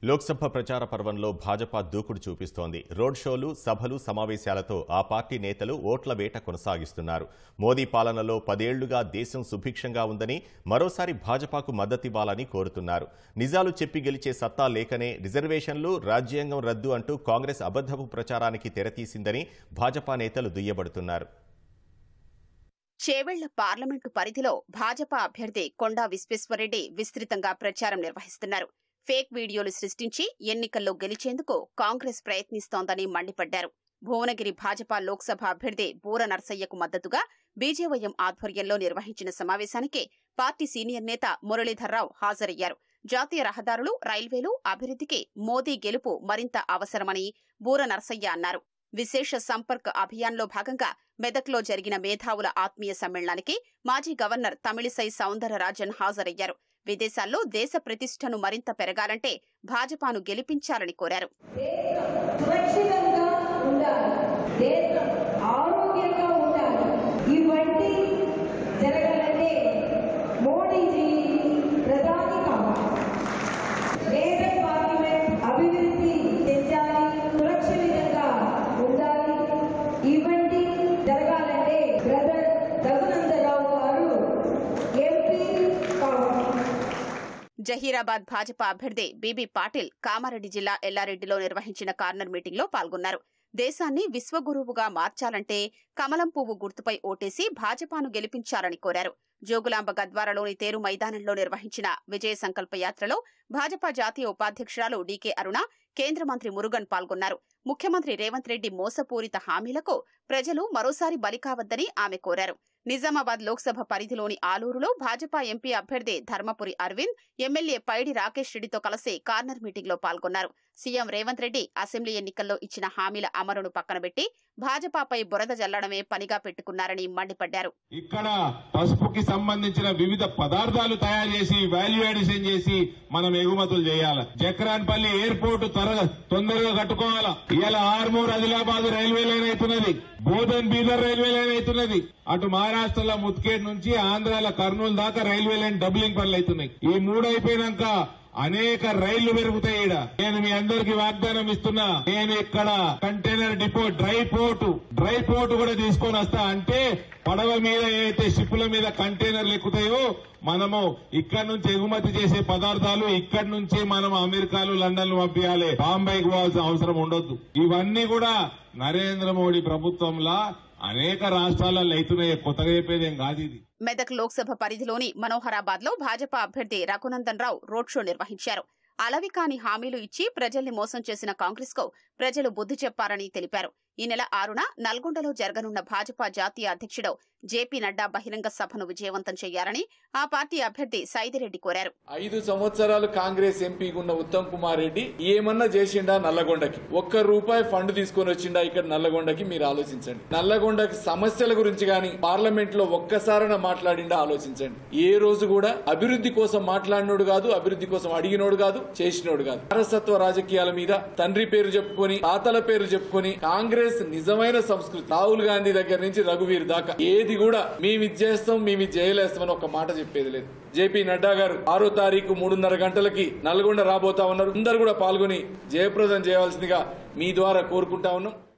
లోక్సభ ప్రచార పర్వంలో భాజపా దూకుడు చూపిస్తోంది. రోడ్ షోలు, సభలు, సమావేశాలతో ఆ పార్టీ నేతలు ఓట్ల వేట కొనసాగిస్తున్నారు. మోదీ పాలనలో 10 ఏళ్లుగా దేశం సుభిక్షంగా ఉందని, మరోసారి భాజపాకు మద్దతివ్వాలని కోరుతున్నారు. నిజాలు చెప్పి గెలిచే సత్తా లేకనే రిజర్వేషన్లు, రాజ్యాంగం రద్దు అంటూ కాంగ్రెస్ అబద్ధపు ప్రచారానికి తెరతీసిందని భాజపా నేతలు దుయ్యబడుతున్నారు. చేవెళ్ల పార్లమెంటు పరిధిలో భాజపా అభ్యర్థి కొండా విశ్వేశ్వరరెడ్డి విస్తృతంగా ప్రచారం నిర్వహిస్తున్నారు. ఫేక్ వీడియోలు సృష్టించి ఎన్నికల్లో గెలిచేందుకు కాంగ్రెస్ ప్రయత్నిస్తోందని మండిపడ్డారు. భువనగిరి భాజపా లోక్సభ అభ్యర్థి బూర నర్సయ్యకు మద్దతుగా బీజేవైఎం ఆధ్వర్యంలో నిర్వహించిన సమావేశానికి పార్టీ సీనియర్ నేత మురళీధర్రావు హాజరయ్యారు. జాతీయ రహదారులు, రైల్వేలు అభివృద్ధికి మోదీ గెలుపు మరింత అవసరమని బూర నర్సయ్య అన్నారు. విశేష సంపర్క్ అభియాన్లో భాగంగా మెదక్లో జరిగిన మేధావుల ఆత్మీయ సమ్మేళనానికి మాజీ గవర్నర్ తమిళిసై సౌందరరాజన్ హాజరయ్యారు. విదేశాల్లో దేశ ప్రతిష్టను మరింత పెరగాలంటే భాజపాను గెలిపించాలని కోరారు. జహీరాబాద్ భాజపా అభ్యర్థి బీబీ పాటిల్ కామారెడ్డి జిల్లా ఎల్లారెడ్డిలో నిర్వహించిన కార్నర్ మీటింగ్లో పాల్గొన్నారు. దేశాన్ని విశ్వగురువుగా మార్చాలంటే కమలం పువ్వు గుర్తుపై ఓటేసి భాజపాను గెలిపించాలని కోరారు. జోగులాంబ గద్వారలోని తేరు మైదానంలో నిర్వహించిన విజయ సంకల్ప యాత్రలో భాజపా జాతీయ ఉపాధ్యక్షురాలు డీకే అరుణ, కేంద్ర మంత్రి మురుగన్ పాల్గొన్నారు. ముఖ్యమంత్రి రేవంత్ రెడ్డి మోసపూరిత హామీలకు ప్రజలు మరోసారి బలికావద్దని ఆమె కోరారు. నిజామాబాద్ లోక్సభ పరిధిలోని ఆలూరులో భాజపా ఎంపీ అభ్యర్థి ధర్మపురి అరవింద్, ఎమ్మెల్యే పైడి రాకేష్ రెడ్డితో కలిసి కార్నర్ మీటింగ్లో పాల్గొన్నారు. సీఎం రేవంత్ రెడ్డి అసెంబ్లీ ఎన్నికల్లో ఇచ్చిన హామీల అమలును పక్కనబెట్టి భాజపాపై బురద జల్లడమే పనిగా పెట్టుకున్నారని మండిపడ్డారు. ఇక్కడ పసుపుకి సంబంధించిన వివిధ పదార్థాలు తయారు చేసి వాల్యూ అడిషన్ చేసి మనం ఎగుమతులు చేయాలి. జక్రాన్పల్లి ఎయిర్పోర్ట్ తొందరగా కట్టుకోవాలా. ఇవాళ ఆర్మూర్ ఆదిలాబాద్ రైల్వే లైన్ అవుతున్నది, బోధన్ బీదర్ రైల్వే లైన్ అవుతున్నది. అటు మహారాష్ట్రలో ముత్కేడ్ నుంచి ఆంధ్రాల కర్నూలు దాకా రైల్వే లైన్ డబ్లింగ్ పనులు అవుతున్నాయి. ఈ 3 అయిపోయినాక అనేక రైళ్లు పెరుగుతాయి. నేను మీ అందరికి వాగ్దానం ఇస్తున్నా, నేను ఇక్కడ కంటైనర్ డిపో డ్రై పోర్ట్ కూడా తీసుకొని వస్తా. అంటే పడవ మీద ఏదైతే షిప్పుల మీద కంటైనర్లు ఎక్కుతాయో మనము ఇక్కడ నుంచి ఎగుమతి చేసే పదార్థాలు ఇక్కడి నుంచి మనం అమెరికాలు, లండన్ పంపించాలి. బాంబేకి పోవాల్సిన అవసరం ఉండొద్దు. ఇవన్నీ కూడా నరేంద్ర మోడీ ప్రభుత్వంలో అనేక రాష్ట్రాలలో అవుతున్నాయి. కొత్తగా చెప్పేదేం కాదు ఇది. మెదక్ లోక్సభ పరిధిలోని మనోహరాబాద్ లో భాజపా అభ్యర్థి రఘునందన్ రావు రోడ్ షో నిర్వహించారు. అలవి కాని హామీలు ఇచ్చి ప్రజల్ని మోసం చేసిన కాంగ్రెస్ కు ప్రజలు బుద్ధి చెప్పారని తెలిపారు. ఈ నెల 6న నల్గొండలో జరగనున్న భాజపా జాతీయ అధ్యక్షుడు జేపీ నడ్డా బహిరంగ సభను విజయవంతం చేయాలని ఆ పార్టీ అభ్యర్థి సైదిరెడ్డి కోరారు. 5 సంవత్సరాలు కాంగ్రెస్ ఎంపీగా ఉన్న ఉత్తమ్ కుమార్ రెడ్డి ఏమన్నా చేసిండా నల్లగొండకి? ₹1 ఫండ్ తీసుకొని వచ్చిండా ఇక్కడ నల్లగొండకి? మీరు ఆలోచించండి. నల్లగొండకి సమస్యల గురించి గాని పార్లమెంట్ లో ఒక్కసారైనా మాట్లాడిండా? ఆలోచించండి. ఏ రోజు కూడా అభివృద్ధి కోసం మాట్లాడినోడు కాదు, అభివృద్ధి కోసం అడిగినోడు కాదు, చేసినోడు కాదు. వారసత్వ రాజకీయాల మీద తండ్రి పేరు చెప్పుకొని, తాతల పేరు చెప్పుకొని కాంగ్రెస్ నిజమైన సంస్కృతి రాహుల్ గాంధీ దగ్గర నుంచి రఘువీర్ దాకా ఏది కూడా మేమిది చేస్తాం, మేమిది చేయలేస్తామని ఒక మాట చెప్పేది లేదు. జేపీ నడ్డా గారు 6వ తారీఖు 3:30 గంటలకి నల్గొండ రాబోతా ఉన్నారు. అందరూ కూడా పాల్గొని జయప్రదం చేయవలసిందిగా మీ ద్వారా కోరుకుంటా ఉన్నాం.